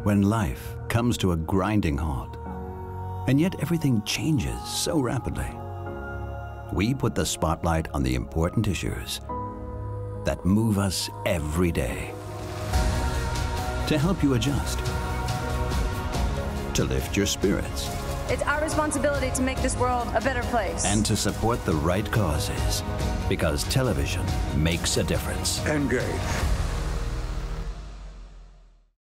when life comes to a grinding halt, and yet everything changes so rapidly. We put the spotlight on the important issues that move us every day, to help you adjust, to lift your spirits. It's our responsibility to make this world a better place. And to support the right causes, because television makes a difference. Engage.